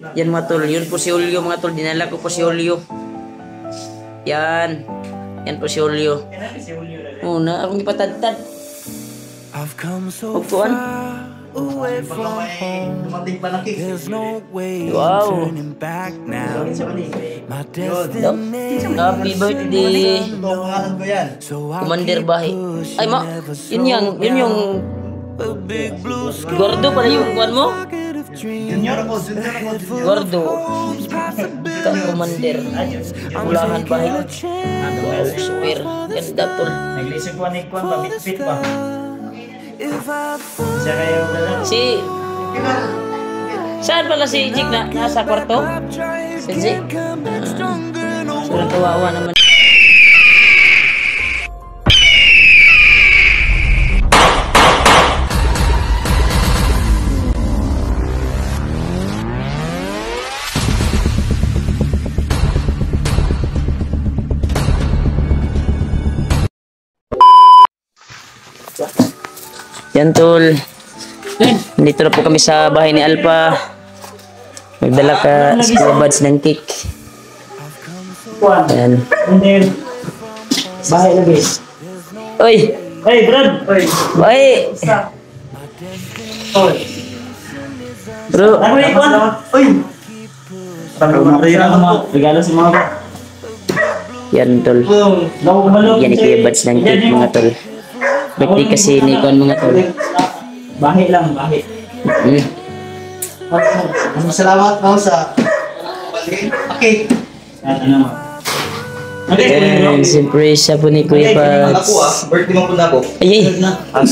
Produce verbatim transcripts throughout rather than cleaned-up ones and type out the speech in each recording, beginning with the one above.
Yan mga tol, yun po si Julio mga tol, dinala ko po si Julio. Yan. Yan po si Julio. Una, akong ipatadtad. Upuan. Wow. Happy birthday. Commander Bahi. Ay ma, yun yung, yun yung gordo pala yung kuwan mo? Junior ako, junior ako, junior. Gordo. Ka Commander. Ulahan Bahi. Wow, super. Ganda tol. Naglisip ko ni Kwan, babit-bit pa. Siya kayo pala. Si... Saan pala si Jig na? Nasa kwarto? Si Jig? Uh, Sobrang kawawa naman. Yan tol. Dito na po kami sa bahay ni Alpha. Magdala ka sa buds ng cake. Yan. Bahay lagi. Oy! Hey, Brad! Oy! Oy! Oy! Bro! Ano yung Kwan? Oy! Regalo sa mga ba? Yan tol. Yan ito yung buds ng cake mga tol. Birthday kasi ni Kwan mga tol. Bahay lang, bahay. Mm. Salamat mo sa okay. Ano mo? And siyempre siya po ni Kuya Buds. Ako ah, birthday mo po na ako. Ay!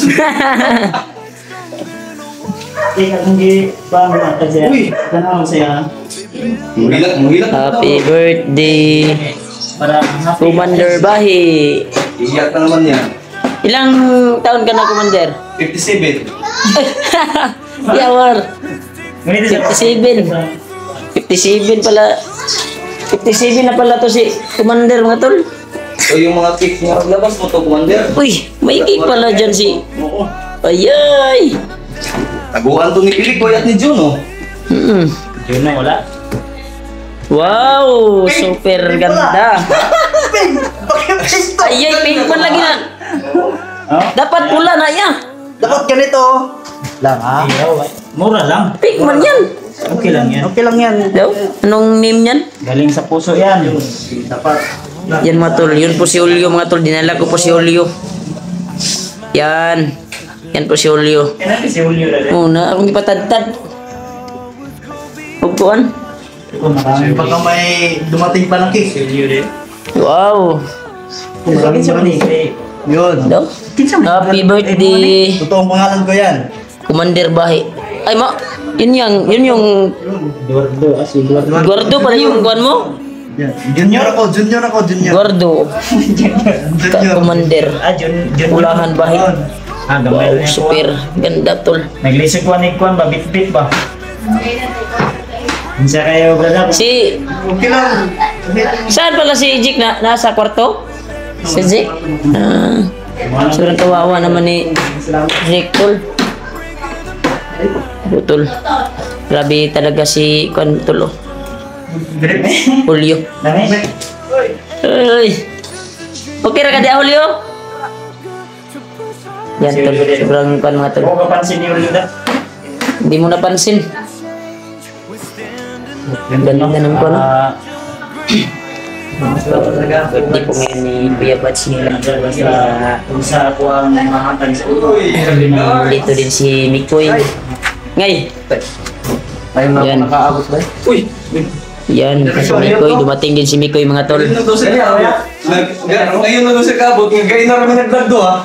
Kaya kung di pa mga kasi Uy! tanaw saya. Muhilat, muhilat. Happy birthday! Para happy. Commander Bahi! Iyak na naman yan. Ilang taon ka na, Commander? fifty-seven. Yawar! fifty-seven. fifty-seven pala. fifty-seven na pala to si Commander mga tol. So yung mga cake nga labas mo to, Commander. Uy, may cake pala dyan si... Oo. Ayay! Taguan to ni Pilik, boy at ni Juno. Mm-mm. Yun na wala. Wow! Super ganda! Ayay, pink man lagi na! Oh? Dapat pula na yan! Dapat ganito. Lang ah. Ayaw, eh. Mura lang. Pink man yan! Okay lang yan. Okay lang yan. Daw? Anong name yan? Galing sa puso yan. Dapat. Yan mga tol, yun po si Julio mga tol, dinala ko po si Julio. Yan. Yan po si Julio. Kaya natin si Julio na rin. Una, akong ipatadtad. Upuan. Kung marami Pagka may dumating pa ng cake. si Julio rin. Wow! Bakit siya manigay? Yun. Daw? Happy birthday! Totoong pangalan ko yan. Commander Bahi. Ay ma, yun yung, yun yung Gordo, asi gordo. gordo pala yung kuwan mo? Yan. Junior ako, junior ako, junior. Gordo. Ka Junior. Commander. Ah, Jun, Jun. Ulahan Bahi. Ah, gamay Wow, lang. super. Ganda tol. Naglisip ko ni Kwan, babit-bit ba? Minsa kayo, brother. Si, Okay lang. saan pala si Jig na, nasa kwarto? Si Jig? Ah, sobrang kawawa naman ni Jig tol. Tol. Grabe talaga si Kwan tol oh. Julio. Dami? Ay. Okay ra ka di Julio? Yan tol, sobrang Kwan mga tol. Huwag kapansin ni Julio na. Hindi mo napansin. Ganda ng Kwan oh. Ah, Birthday po ngayon ni Kuya Buds nila. basta kung sa ako ang mahatag sa ulo. Dito din si Mikoy. Ngay! Ayun na Yan. ako nakaabot ba? Uy! Yan, si Mikoy. Dumating din si Mikoy mga tol. Ngayon na daw sa kabot. Ngayon na daw sa kabot. Ngayon na kami nag-vlog do ha.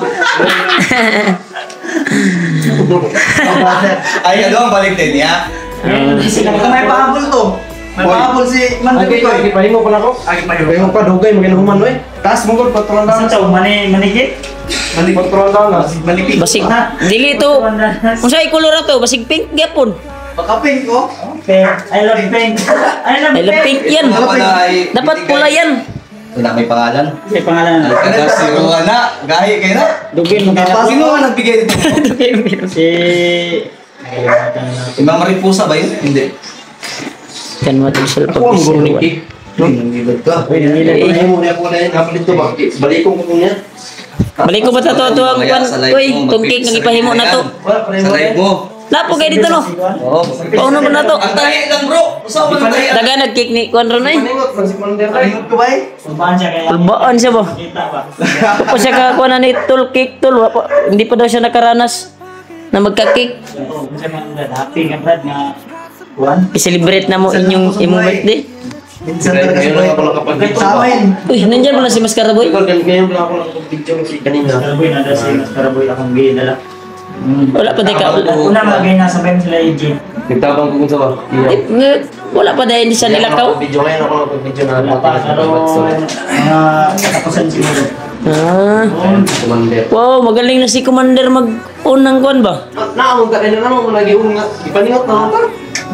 Ay, ano ang balik din ya? May pahabol to. May pahabol si Mandoy ko. Agi pahingo pala ko. Agi pa Pahingo pa dugay maging human oy. Taas mo gud patron Saan daw. sa mani manikit? Patron daw na. Malipit. Basig, dili ito. Kung sa'yo kulura to, basig pink gyapon. Baka pink ko. Pink. I love pink. I love I love pink yan. Dapat pula yan. Wala may pangalan. May pangalan. Kada si Ruana, gahi kayo na. Dugin mo kaya po. Sino ang nagbigay dito? Si... Si Ma'am Mariposa ba yun? Hindi. Kan mo tol sila Ako ang pag-isip. gulong cake. Nanggilid ka. Uy, nangilan ko na yun muna po na yun. Kapalit to ba? Balik ko ko niya. Balik ko ba ta to to ang kwan? Uy, tong cake nga ipahimo na to. Sa live mo. Lapo kay dito no. Oo. Pauno ba na to? Ang tahi lang bro. Usaw mo ng tahi. Daga nag-cake ni kwan ron ay. Maningot, si Commander Ray. Talingot ko ba eh? Kulbaan siya kaya. Kulbaan siya ba? Kita ba? Tapos siya kakuha na ni tol cake tol. Wa pa- Hindi pa daw siya nakaranas na magka-cake. Oo, kung siya mga Brad, happy ka Brad nga. Juan. I-celebrate na mo inyong imong birthday. Minsan talaga sa Ngayon lang ako nakapag-video. Sa amin. Uy, nandiyan pala si Mascara Boy. Ikaw, gan- ngayon lang ako nakapag-video kasi kanina. Karaboy, nada si Mas Karaboy akong ginala. Wala pa day ka. Una magay nasa bayan sila E J. Nagtabang ko kung sa ba? Eh, nga- Wala pa day hindi siya nilakaw. Video ngayon ako nakapag-video na. Wala pa, pero mga katapusan siguro. Ah. Commander. Wow, magaling na si Commander mag-on ng kwan ba? Naamon ka rin na naman, lagi yung nga. Ipaningot na ako.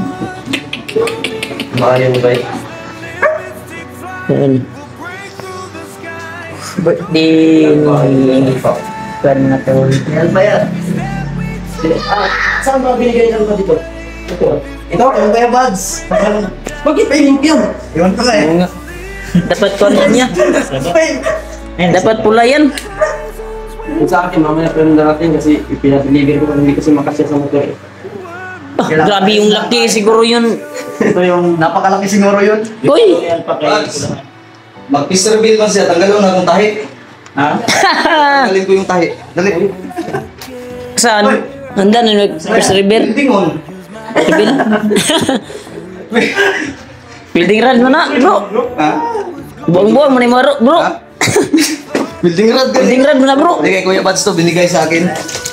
Maayon ba eh? Yan. Birthday ni Kwan na to. Yan ba yan? Ah, saan ba binigay ng ba dito? Ito. Ito, yung kaya buds. Bakit pa yung yun? Iwan ko ka eh. Oo nga. Dapat kwan niya. Ayun, Dapat pula yan. Kung sa akin, mamaya pero natin kasi ipinadeliver ko hindi kasi makasya sa motor eh. Ah, grabe yung laki siguro yun. ito yung Napakalaki siguro yun. Uy! yan pa kay Buds. Mag-Mister Bill man siya. Tanggalin mo na akong tahi. Ha? Tanggalin ko yung tahi. Dali. Saan? Handa na nag-first river. Tingon. Ibil. Building run mo na, bro. Ha? Buang-buang mo na yung maro, bro. Ha? Building rod ka. Building run mo na, bro. Hindi kay Kuya Buds to, binigay sa akin.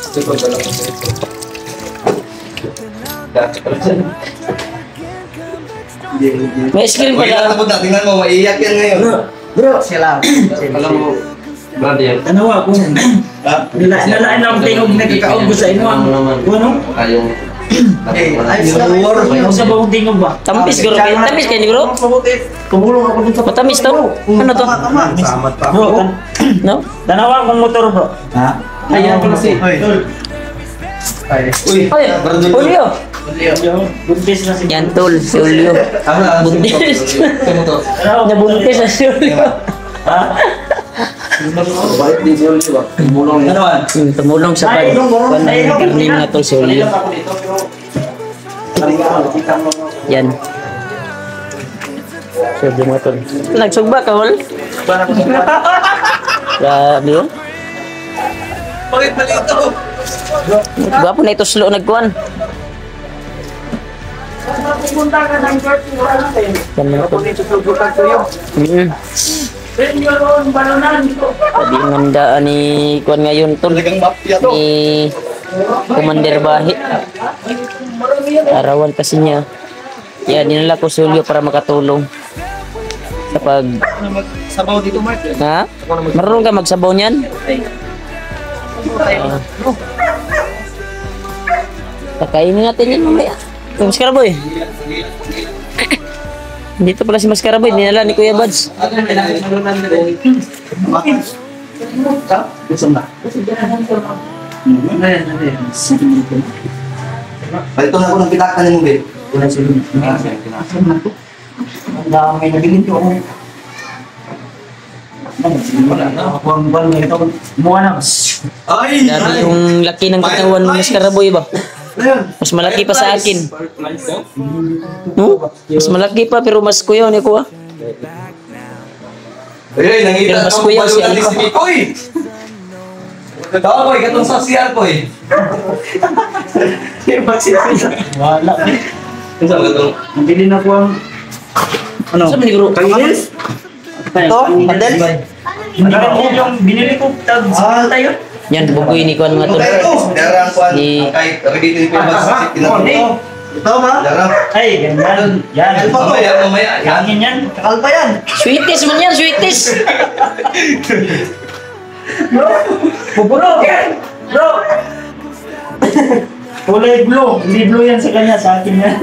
May ice cream Kuya, pala. tapos na, tingnan mo, maiiyak yan ngayon. Bro, siya lang. Alam mo, brother, Tanawa ko. Ha? Nila nalaan lang tingog nagkakaog ko sa inyo. Ano? kayong Eh, ayos na kayo. Ano sa bawang tingog ba? Tamis, bro. Tamis kayo ni bro. Kumulong ako dun sa... Matamis to. Ano to? Tama, tama. Samat pa Bro, ako. tan- No? tanawa akong motor bro. Ha? Ayan ko kasi. Hoy. Ay. Uy, Ay, Julio. Buntis na si Yan, tol. Si Julio. Ano? Buntis. Ano to? Nabuntis na si Julio. Ha? balik din si Oli ba? Bulong Ano man? Hmm, tumulong sa pag kwan ng karning na tol si Julio. ako dito pero talaga ako kita mo. Yan. Sabi mo tol. Nagsugba ka, wal? Grabe yun. Bakit mali ito? Gwapo na ito slow nagkuhan. Pupunta ka ng church, wala na kayo. Yan mga tol. Tutubutan ko yun. Hmm. Then yun on, balonan dito. Sabi ng handaan ni kuhan ngayon tol. Talagang mafia to. Ni Commander Bahi. Arawan kasi niya. Yan, dinala ko si Julio para makatulong. Sa pag... Ano magsabaw dito, Mark? Ha? Marunong ka magsabaw niyan? Ah. Pakainin natin yan mamaya. Yung Mascara Boy. Dito pala si Mascara Boy. Dinala ni Kuya Buds. Ano yung kailangan malunan na rin? Bakit? Gusto na. Ano yan, ano yan? Balito na ako ng pitakan mo, babe. Wala sila. Ang dami nabilin ko ako. Wala na, ako ang buwan na ito. Muha na. Ay! Grabe yung laki ng katawan ni Mascara Boy ba? Ayun. Mas malaki pa sa akin. No? Mas malaki pa pero mas kuyaw ni Kuya. Ay, nangita Pero mas ako kuya si balutan ni Alpha. si Mikoy. Tawa ko, ikatong sa C R ko eh. Wala. Ano sa mga Nabili na ko ang... Ano? Saan ni Guru? Kangilis? Ito? Pandel? Nakakil yung binili ko. Tag sa tayo. Yan, bugoy ni Kuya mga tol. Okay, ito. Darang ko Ni- kahit dito ni Kuya Buds. Ito ba? Darang. Ay, ganyan. Yan. Alpha ko yan, mamaya. Yan. Hangin yan. Alpha yan. Sweeties man yan, sweeties! Bro! Buburo! Bro! Kulay blue. Hindi blue yan sa kanya. Sa akin yan.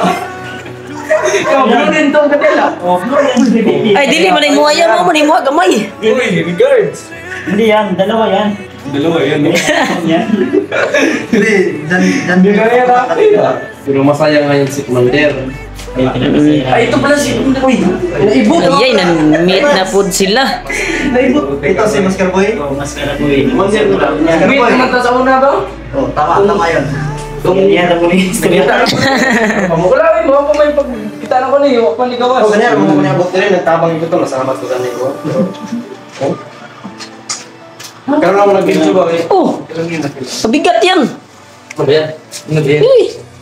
Ikaw, blue din tong kadela. Oh, blue yan. Hindi, Ay, dili man mo yan mo, manimuha gamay. regards. Hindi yan. Dalawa yan. Dalawa yan. Yan. Hindi, dan dan Pero masaya ngayon si Commander. Ay, ito pala si... Uy, naibot. Ayay, nan-meet na po sila. Naibot. Ito si Masker Boy. Oh, mas karabuhin. Monster ko lang. Meet naman ta sa una ba? Oh, tama, tama yun. Yan ang mga istorya. Pamukulain mo ako may pagkita na ko na yung panligawas. Oh, ganyan, mga kunabot na rin, nagtabang ito to, nasalamat ko sa nito. Karoon ako nag-video ba eh? Oh, mabigat yan. Ano ba yan? Ano ba yan? Uy,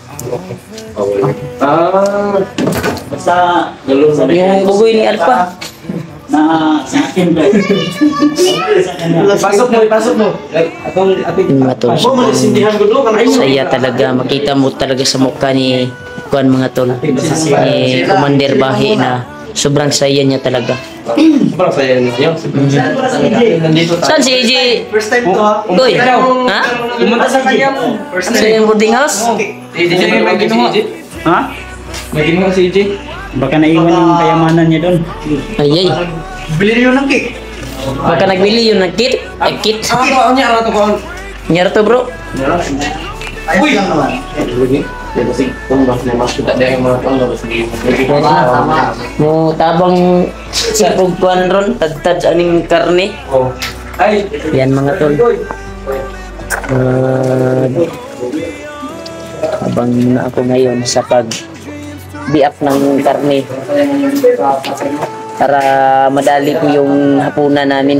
Ah, Basta, galo sa yung bugoy ni Alpha. na sa akin ba? Sa kanya. pasok mo, ipasok mo. Atong, atong, Yung mga tol. ako malisindihan ko doon. Kanay mo. Saya talaga, makita mo talaga sa mukha ni Kuan mga tol. Ni Commander Bahi na sobrang saya niya talaga. Sobrang saya niya. Nandito tayo. Saan si A J? First time to ha. Uy, ha? Pumunta sa kanya mo. First Sa yung boarding house? Si A J, may ginawa si A J. Ha? May ginawa si A J. Baka naiwan yung kayamanan niya doon. Ayay. Bili rin yun ng cake. Baka nagbili yun ng kit. Eh, kit. Ano to? Ano niya? Ano to? Ano? Nyara to bro. Ayos lang naman. Ya kasi kung mas na mas kita dari mga tao na sige. Mo tabang sa pugkuan ron, tagtad sa aning karne. Oh. Ay, Yan mga tol. Uh, habang na ako ngayon sa pag biak ng karne para madali ko yung hapunan namin.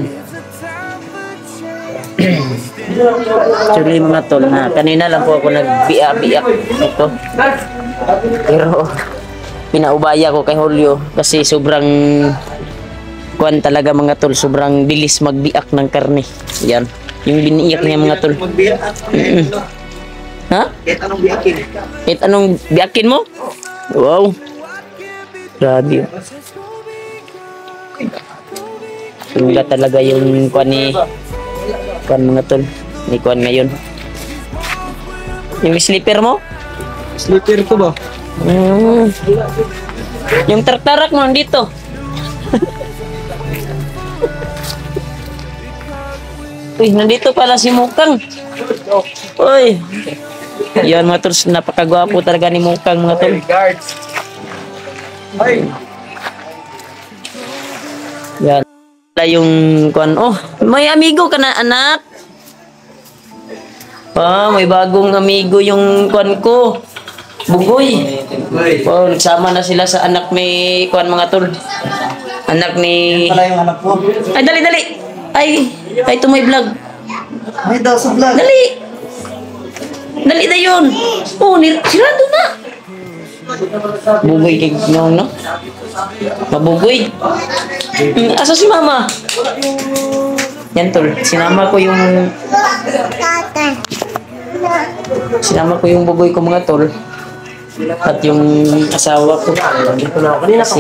Actually mga tol, na kanina lang po ako nagbiak-biak ito. Pero pinaubaya ko kay Julio kasi sobrang kuan talaga mga tol, sobrang bilis magbiak ng karne. Yan, yung biniyak niya mga tol. Magbiyak at Mm-mm. Ha? kahit anong biyakin. Kahit anong biyakin mo? Wow. Grabe. Sula talaga yung kuan ni kuan mga tol. Ni kuan ngayon. Yung sleeper mo? sleeper ko ba? Mm. Yung tarak-tarak mo dito. Uy, nandito pala si Mukang. Uy. Yan mga tol, napakagwapo talaga ni Mukang mga tol. Guards. Ay. Yan. Wala yung kuan. Oh, may amigo ka na anak. Ah, may bagong amigo yung kuan ko. Bugoy. Oh, nagsama na sila sa anak ni kuan mga tol. Anak ni Pala yung anak ko. Ay, dali, dali. Ay, ay, ito may vlog. May daw sa vlog. Dali. Dali na yun. Oh, nir sirado na. Bugoy kay Noong, no? Mabugoy. Hmm, asa si mama? Yan, tol. Sinama ko yung... Sinama ko yung bugoy ko mga tol. At yung asawa ko. Si...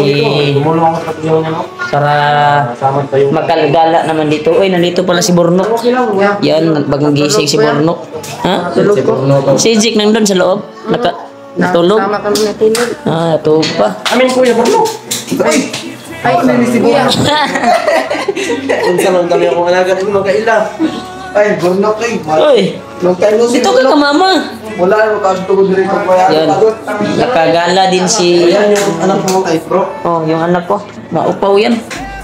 Para magkalgala naman dito. Uy, nandito pala si Bornok. Yan, bagong gising si Bornok. Ha? Si Zik nandun sa loob. Naka, natulog. Ah, natulog pa. Amin kuya, Bruno. Ay! Ay, si Kuya. Unsa man kami akong alaga ng mga ila. Ay, burnok eh. Uy, Long time no see. dito ka ka mama. Wala yung kasutugod dito ko Yan. Nakagala din si... Ayan yung anak mo kay bro. Oh, yung anak ko. Maupaw yan.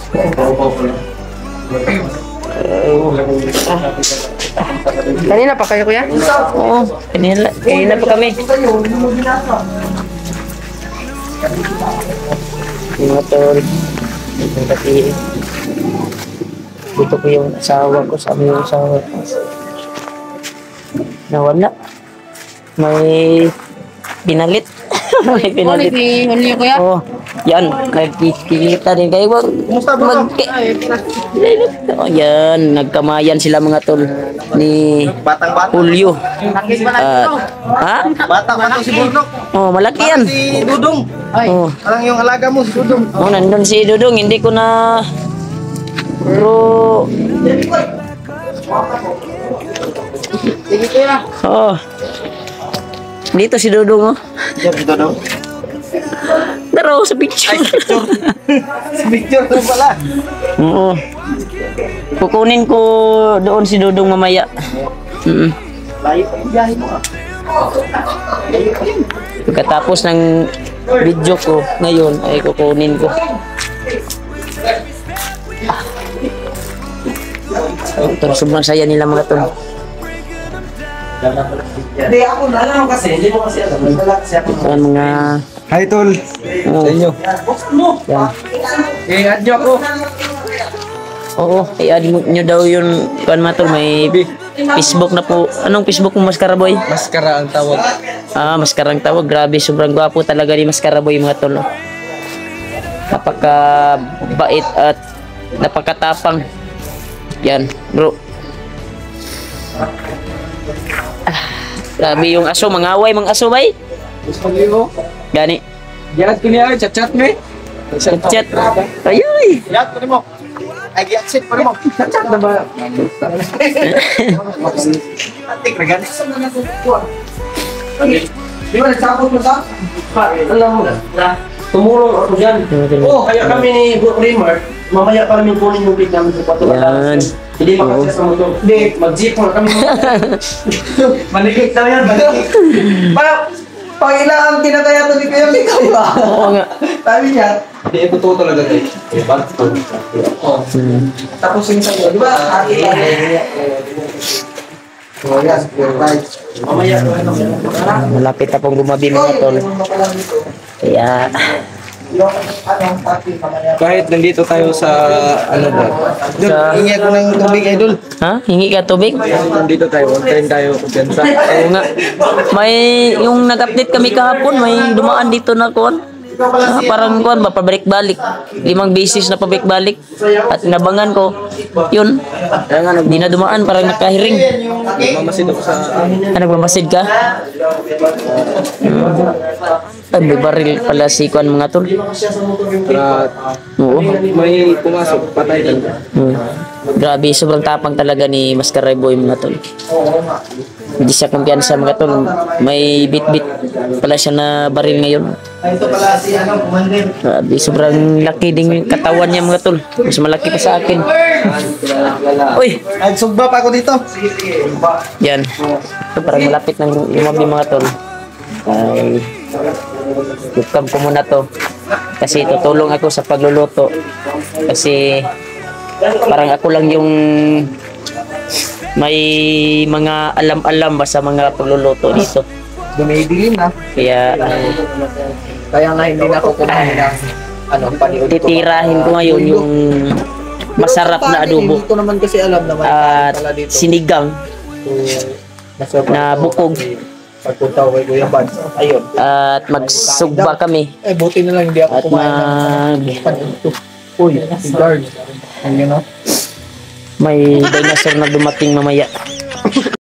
Kanina pa kayo kuya? Oo, kanina, kanina pa kami. Yung mga tol. Yung pati. Dito ko yung asawa ko. Sabi yung asawa ko. Nawala. May pinalit. May pinalit. ni Julio kuya? Oh, yan. Nagkikita din kayo. Wag mag... Oh, yan. Nagkamayan sila mga tol. Ni Batang bata. Julio. Nakis ba na Ah, ito? ha? Batang bata si Burnok. Oh, malaki yan. Si Dudong. Oh. Parang yung alaga mo si Dudong. Oh, nandun si Dudong. Hindi ko na... Bro... Sige kuya. Oh. Dito si Dudong, oh. Yan si Dudong. Pero sa picture. Si Victor ko pala. Oo. Kukunin ko doon si Dudong mamaya. Mm. Layo pa yung biyahe mo ah. Pagkatapos ng video ko ngayon ay kukunin ko. Tol, sobrang saya nila mga tol. Hindi ako na alam kasi, hindi mo kasi alam. Wala kasi ako. Yan mga... Hi, tol. Oh, Sa inyo. yan. Eh, add nyo ako. Oo, i-add mo- nyo daw yun. Kuan mga tol, may Facebook na po. Anong Facebook mo, Mascara Boy? Maskara ang tawag. Ah, Maskarang tawag. Grabe, sobrang gwapo talaga ni Mascara Boy mga tol. Napaka-bait at napakatapang. Yan, bro. Ah, grabe yung aso, mangaway, mga aso, bay. Gusto nyo? Gani. Yan, kiniya, chat-chat mo eh. Chat. Ayay. Yan, pwede mo. Ay, gi-accept pa rin mo. Chat-chat na ba? Atik, regani. Di ba, nagsabot mo sa? Alam mo, tumulong ako dyan. Oo, kaya kami ni Bro Kramer, mamaya pa namin kunin yung big namin sa patuloy. Yan. Hindi makasya sa motor. Hindi, mag-jeep mo kami. Malikik daw yan, malikik. Pa, pag ilang kinakaya to ni Kuya Mik, ba? Oo nga. Sabi niya, Hindi, totoo talaga tayo. Eh, ba't ito? Hmm. tapos yung sa'yo, di ba? Ate lang. Oh, yes, right. Mamaya pa ano. Malapit na pong gumabi mga tol. Kaya, Kahit nandito tayo sa, ano ba? Sa- Hingi ako ng tubig, idol. ha? Hingi ka tubig? Nandito tayo, on time tayo, kumpiyansa. Oo nga. May, yung nag-update kami kahapon, may dumaan dito na kuan. Ah, parang kuan ba, pabalik-balik. Limang beses na pabalik-balik. At nabangan ko, yun. Kaya nga, di na dumaan, parang nakahiring. Mamasid ako sa, Ah, nagmamasid ka? Hmm. Ay, may baril pala si kuan mga tol. para Oo. may pumasok, patay talaga. Hmm. Grabe, sobrang tapang talaga ni Mascara Boy mga tol. Hindi siya kumpiyansa mga tol. May bit-bit pala siya na baril ngayon. Ito pala si, ano, commander. Grabe, sobrang laki din yung katawan niya mga tol. Mas malaki pa sa akin. Uy! Nagsugba pa ako dito. Yan. Ito, parang malapit ng lumabi mga tol. Ay, tukam ko muna to. Kasi tutulong ako sa pagluluto. Kasi parang ako lang yung may mga alam-alam ba sa mga pagluluto dito. Dumidilim na. Kaya Kaya nga hindi na ako kumain ng, ano, paniod ko. titirahin ko ngayon yung masarap na adobo Hindi ko naman kasi alam na may at pala dito. sinigang Nasobrang na bukog pagpunta ko kay Kuya Bans. Ayun. at magsugba kami Eh, buti na lang hindi ako at kumain ng mag paniod. Uy, si guard. Ayun, no? may dinosaur na dumating mamaya.